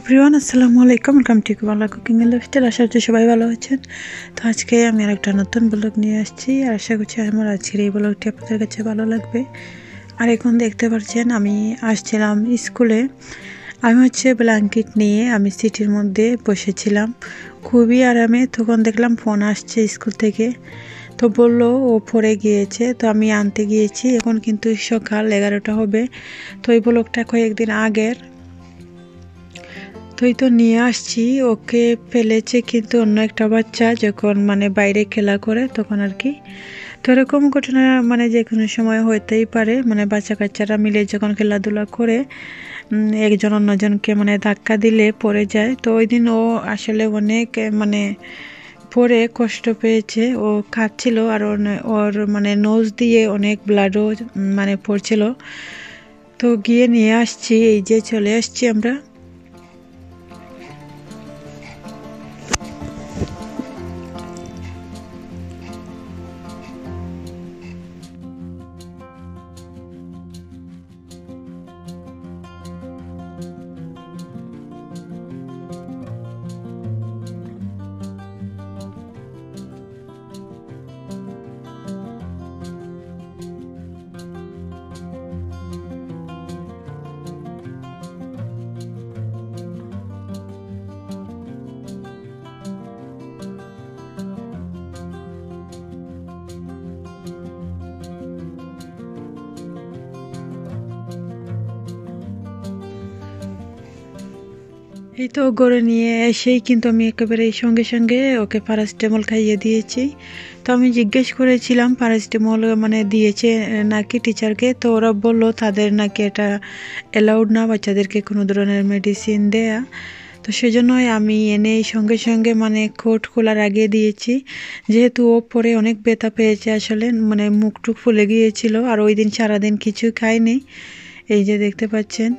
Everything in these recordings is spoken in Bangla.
এভরিওয়ান আসসালামু আলাইকুম, welcome to Bangla cooking and lifestyle. আশা করছি সবাই ভালো আছেন। তো আজকে আমি আরেকটা নতুন ব্লগ নিয়ে আসছি, আর আশা করছি আমার আজকের এই ব্লগটি আপনাদের কাছে ভালো লাগবে। আর এখন দেখতে পাচ্ছেন আমি আসছিলাম স্কুলে। আমি ব্ল্যাঙ্কেট নিয়ে আমি সিটির মধ্যে বসেছিলাম খুবই আরামে। তখন দেখলাম ফোন আসছে স্কুল থেকে, তো বললো ও পড়ে গিয়েছে, তো আমি আনতে গিয়েছি। এখন কিন্তু সকাল 11টা হবে। তো এই ব্লগটা কয়েকদিন আগের, তো এই তো নিয়ে আসছি। ওকে ফেলেছে কিন্তু অন্য একটা বাচ্চা, যখন বাইরে খেলা করে তখন আর কি। তো এরকম ঘটনা যে কোনো সময় হইতেই পারে, বাচ্চা কাচ্চারা মিলে যখন খেলাধুলা করে একজন অন্যজনকে ধাক্কা দিলে পড়ে যায়। তো ওই দিন ও আসলে অনেক পরে কষ্ট পেয়েছে, ও কাঁদছিল, আর ওর নোজ দিয়ে অনেক ব্লাডও পড়ছিল। তো গিয়ে নিয়ে আসছি, এই যে চলে আসছি আমরা। এই তো গড়ে নিয়ে এসেই কিন্তু আমি একেবারে সঙ্গে সঙ্গে ওকে প্যারাসিটামল খাইয়ে দিয়েছি। তো আমি জিজ্ঞেস করেছিলাম প্যারাসিটামল দিয়েছে নাকি টিচারকে, তো ওরা বললো তাদের নাকি এটা অ্যালাউড না বাচ্চাদেরকে কোনো ধরনের মেডিসিন দেয়া। তো সেজন্যই আমি এনে সঙ্গে সঙ্গে কোট খোলার আগে দিয়েছি, যেহেতু ও পরে অনেক ব্যথা পেয়েছে আসলে, মুখ টুক ফুলে গিয়েছিল। আর ওই দিন সারাদিন কিছু খাইনি, এই যে দেখতে পাচ্ছেন।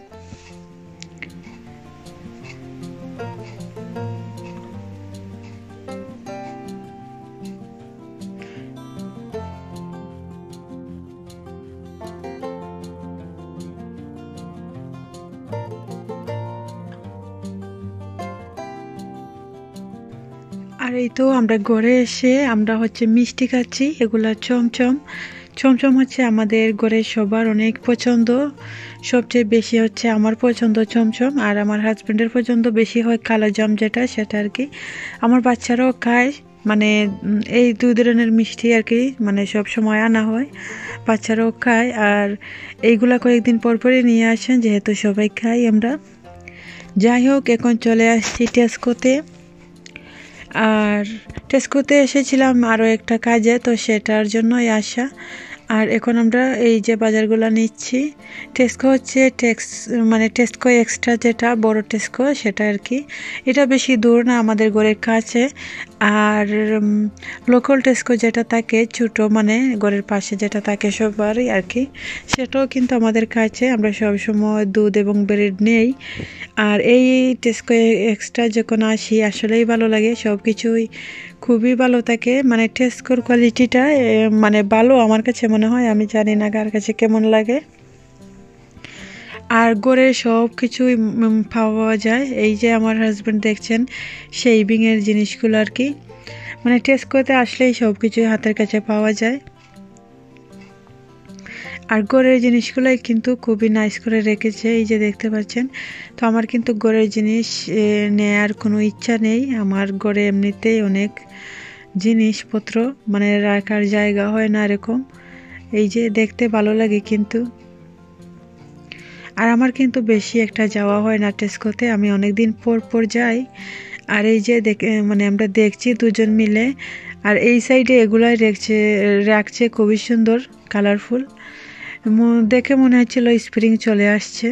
আর এই তো আমরা ঘরে এসে আমরা মিষ্টি খাচ্ছি, এগুলা চমচম। চমচম আমাদের ঘরে সবার অনেক পছন্দ, সবচেয়ে বেশি আমার পছন্দ চমচম, আর আমার হাজব্যান্ডের পছন্দ বেশি হয় কালোজাম যেটা, সেটা আর কি। আমার বাচ্চারাও খায়, এই দুই ধরনের মিষ্টি আর কি সব সময় আনা হয়, বাচ্চারাও খায়। আর এইগুলা কয়েকদিন পর পরই নিয়ে আসেন, যেহেতু সবাই খাই আমরা। যাই হোক, এখন চলে আসছি টেস্কোতে। আর টেস্কোতে এসেছিলাম আরও একটা কাজে, তো সেটার জন্যই আসা। আর এখন আমরা এই যে বাজারগুলো নিচ্ছি, টেস্কো টেস্কো এক্সট্রা যেটা বড় টেস্কো সেটা আর কি। এটা বেশি দূর না, আমাদের ঘরের কাছে। আর লোকাল টেস্কো যেটা থাকে ছোটো, ঘরের পাশে যেটা থাকে সবারই আর কি, সেটাও কিন্তু আমাদের কাছে। আমরা সবসময় দুধ এবং ব্রেড নেই। আর এই টেস্কো এক্সট্রা যখন আসি আসলেই ভালো লাগে, সব কিছুই খুবই ভালো থাকে। টেস্কোর কোয়ালিটিটা ভালো আমার কাছে মনে হয়, আমি জানি না কার কাছে কেমন লাগে। আর গড়ে সব কিছুই পাওয়া যায়। এই যে আমার হাজব্যান্ড দেখছেন শেভিংয়ের জিনিসগুলো আর কি, টেস্কোতে আসলেই সব কিছুই হাতের কাছে পাওয়া যায়। আর ঘরের জিনিসগুলোই কিন্তু খুবই নাইস করে রেখেছে, এই যে দেখতে পাচ্ছেন। তো আমার কিন্তু ঘরের জিনিস নেয়ার কোনো ইচ্ছা নেই, আমার ঘরে এমনিতেই অনেক জিনিসপত্র রাখার জায়গা হয় না এরকম। এই যে দেখতে ভালো লাগে কিন্তু। আর আমার কিন্তু বেশি একটা যাওয়া হয় না টেস্কোতে, আমি অনেক দিন পর পর যাই। আর এই যে আমরা দেখছি দুজন মিলে, আর এই সাইডে এগুলাই রাখছে খুবই সুন্দর কালারফুল, দেখে মনে হচ্ছিল স্প্রিং চলে আসছে।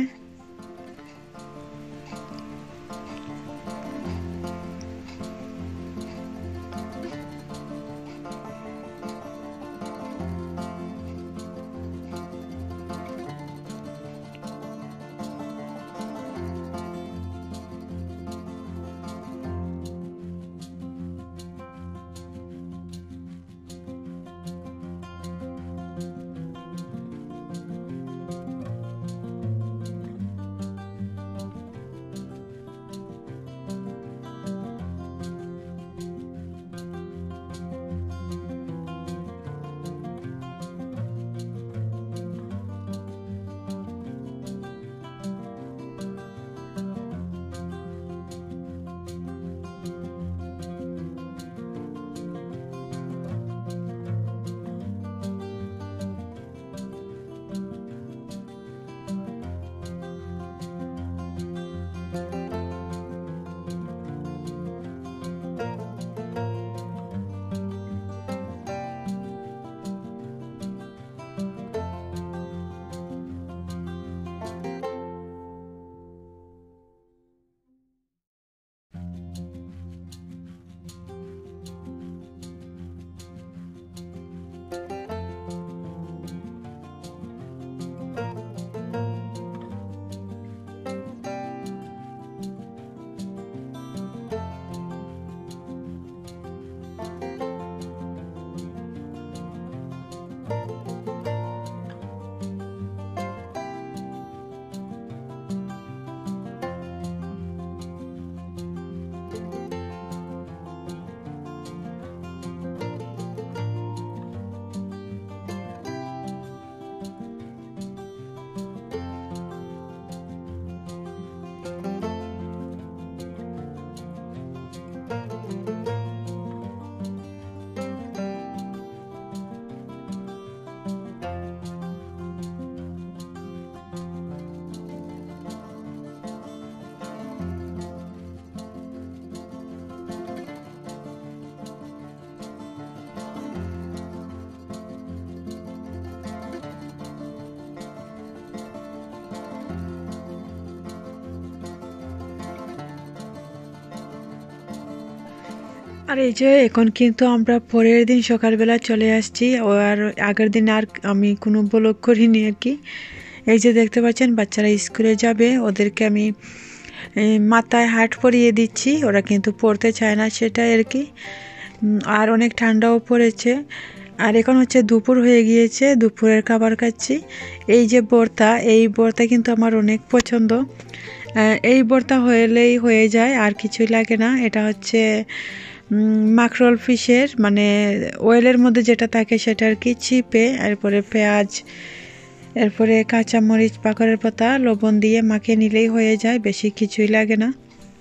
আর এই যে এখন কিন্তু আমরা পরের দিন সকালবেলা চলে আসছি, আর আগের দিন আর আমি কোনো ব্লগ করিনি আর কি। এই যে দেখতে পাচ্ছেন বাচ্চারা স্কুলে যাবে, ওদেরকে আমি মাথায় হাট পরিয়ে দিচ্ছি, ওরা কিন্তু পড়তে চায় না সেটাই আর কি। আর অনেক ঠান্ডাও পড়েছে। আর এখন হচ্ছে দুপুর হয়ে গিয়েছে, দুপুরের খাবার খাচ্ছি। এই যে ভর্তা, এই ভর্তা কিন্তু আমার অনেক পছন্দ। এই ভর্তা হলেই হয়ে যায়, আর কিছুই লাগে না। এটা হচ্ছে মাকরোল ফিশের, মানে ওয়েলের মধ্যে যেটা থাকে সেটা আর কি, চিপে এরপরে পেঁয়াজ, এরপরে কাঁচামরিচ, পাকড়ের পাতা, লবণ দিয়ে মাখিয়ে নিলেই হয়ে যায়, বেশি কিছুই লাগে না।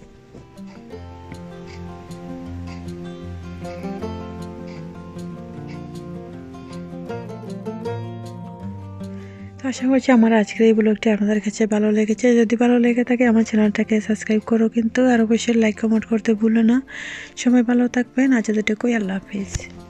তো আশা করছি আমার আজকের এই ব্লগটি আপনাদের কাছে ভালো লেগেছে। যদি ভালো লেগে থাকে আমার চ্যানেলটাকে সাবস্ক্রাইব করো কিন্তু, আর অবশ্যই লাইক কমেন্ট করতে ভুলো না। সবাই ভালো থাকবেন, আজ এতটুকুই, আল্লাহ হাফিজ।